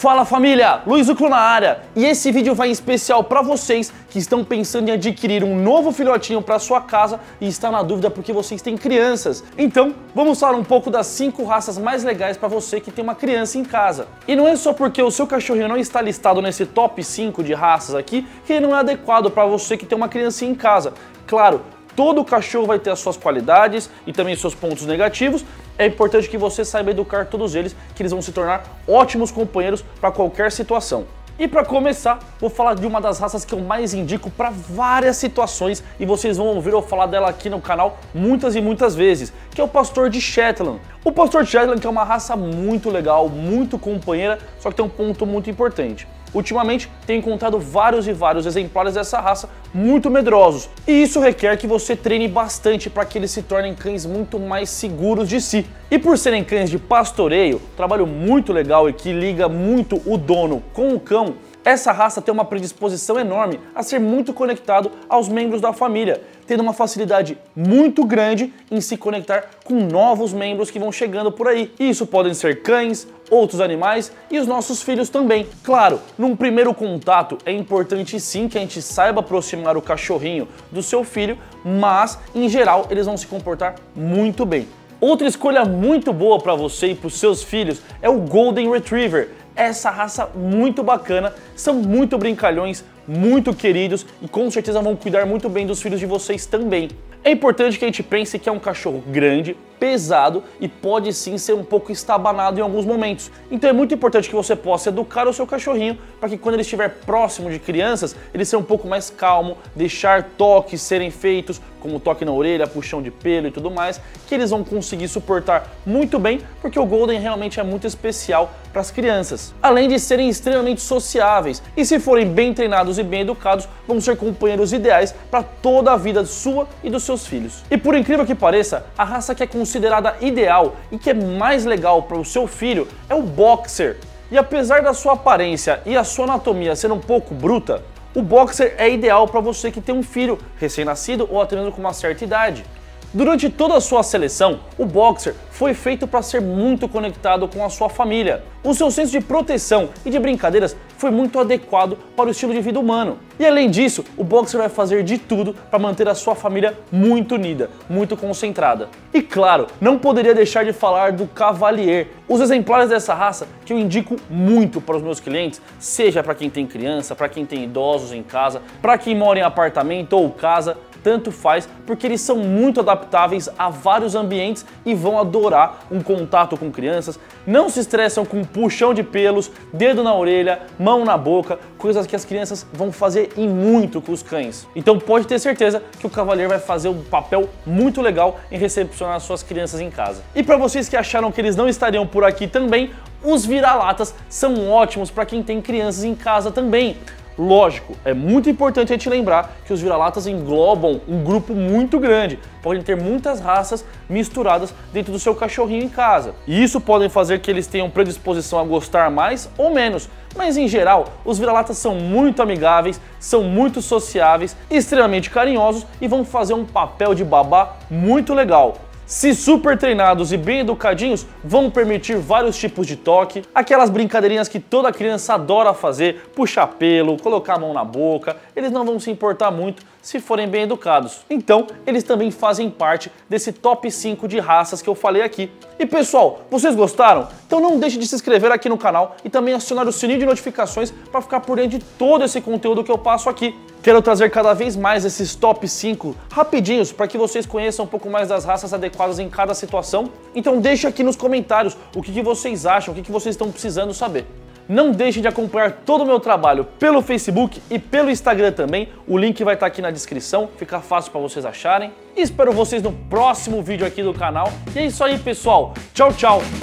Fala família, Luiz Uclo na área, e esse vídeo vai em especial para vocês que estão pensando em adquirir um novo filhotinho para sua casa e está na dúvida porque vocês têm crianças. Então, vamos falar um pouco das 5 raças mais legais para você que tem uma criança em casa. E não é só porque o seu cachorrinho não está listado nesse top 5 de raças aqui que ele não é adequado para você que tem uma criancinha em casa. Claro, todo cachorro vai ter as suas qualidades e também seus pontos negativos. É importante que você saiba educar todos eles, que eles vão se tornar ótimos companheiros para qualquer situação. E para começar, vou falar de uma das raças que eu mais indico para várias situações e vocês vão ouvir eu falar dela aqui no canal muitas e muitas vezes, que é o pastor de Shetland. O pastor de Shetland que é uma raça muito legal, muito companheira, só que tem um ponto muito importante. Ultimamente, tenho encontrado vários e vários exemplares dessa raça muito medrosos, e isso requer que você treine bastante para que eles se tornem cães muito mais seguros de si. E por serem cães de pastoreio, trabalho muito legal e que liga muito o dono com o cão, essa raça tem uma predisposição enorme a ser muito conectado aos membros da família, tendo uma facilidade muito grande em se conectar com novos membros que vão chegando por aí. E isso podem ser cães, outros animais e os nossos filhos também. Claro, num primeiro contato é importante sim que a gente saiba aproximar o cachorrinho do seu filho, mas em geral eles vão se comportar muito bem. Outra escolha muito boa para você e para os seus filhos é o Golden Retriever. Essa raça muito bacana, são muito brincalhões, muito queridos e com certeza vão cuidar muito bem dos filhos de vocês também. É importante que a gente pense que é um cachorro grande, pesado e pode sim ser um pouco estabanado em alguns momentos. Então é muito importante que você possa educar o seu cachorrinho para que quando ele estiver próximo de crianças, ele seja um pouco mais calmo, deixar toques serem feitos, como toque na orelha, puxão de pelo e tudo mais, que eles vão conseguir suportar muito bem, porque o Golden realmente é muito especial para as crianças. Além de serem extremamente sociáveis e se forem bem treinados e bem educados, vão ser companheiros ideais para toda a vida sua e dos seus filhos. E por incrível que pareça, a raça que é considerada ideal e que é mais legal para o seu filho é o Boxer. E apesar da sua aparência e a sua anatomia ser um pouco bruta, o Boxer é ideal para você que tem um filho recém-nascido ou até mesmo com uma certa idade. Durante toda a sua seleção, o Boxer foi feito para ser muito conectado com a sua família. O seu senso de proteção e de brincadeiras foi muito adequado para o estilo de vida humano. E além disso, o Boxer vai fazer de tudo para manter a sua família muito unida, muito concentrada. E claro, não poderia deixar de falar do Cavalier. Os exemplares dessa raça que eu indico muito para os meus clientes, seja para quem tem criança, para quem tem idosos em casa, para quem mora em apartamento ou casa, tanto faz, porque eles são muito adaptáveis a vários ambientes e vão adorar um contato com crianças, não se estressam com puxão de pelos, dedo na orelha, mão na boca, coisas que as crianças vão fazer e muito com os cães. Então pode ter certeza que o Cavalier vai fazer um papel muito legal em recepcionar suas crianças em casa. E para vocês que acharam que eles não estariam por aqui também, os vira-latas são ótimos para quem tem crianças em casa também. Lógico, é muito importante a gente lembrar que os vira-latas englobam um grupo muito grande, podem ter muitas raças misturadas dentro do seu cachorrinho em casa. E isso pode fazer que eles tenham predisposição a gostar mais ou menos, mas em geral, os vira-latas são muito amigáveis, são muito sociáveis, extremamente carinhosos e vão fazer um papel de babá muito legal. Se super treinados e bem educadinhos, vão permitir vários tipos de toque, aquelas brincadeirinhas que toda criança adora fazer, puxar pelo, colocar a mão na boca, eles não vão se importar muito se forem bem educados. Então, eles também fazem parte desse top 5 de raças que eu falei aqui. E pessoal, vocês gostaram? Então não deixe de se inscrever aqui no canal e também acionar o sininho de notificações para ficar por dentro de todo esse conteúdo que eu passo aqui. Quero trazer cada vez mais esses top 5 rapidinhos para que vocês conheçam um pouco mais das raças adequadas em cada situação. Então deixe aqui nos comentários o que vocês acham, o que vocês estão precisando saber. Não deixe de acompanhar todo o meu trabalho pelo Facebook e pelo Instagram também. O link vai estar aqui na descrição, fica fácil para vocês acharem. E espero vocês no próximo vídeo aqui do canal. E é isso aí, pessoal. Tchau, tchau!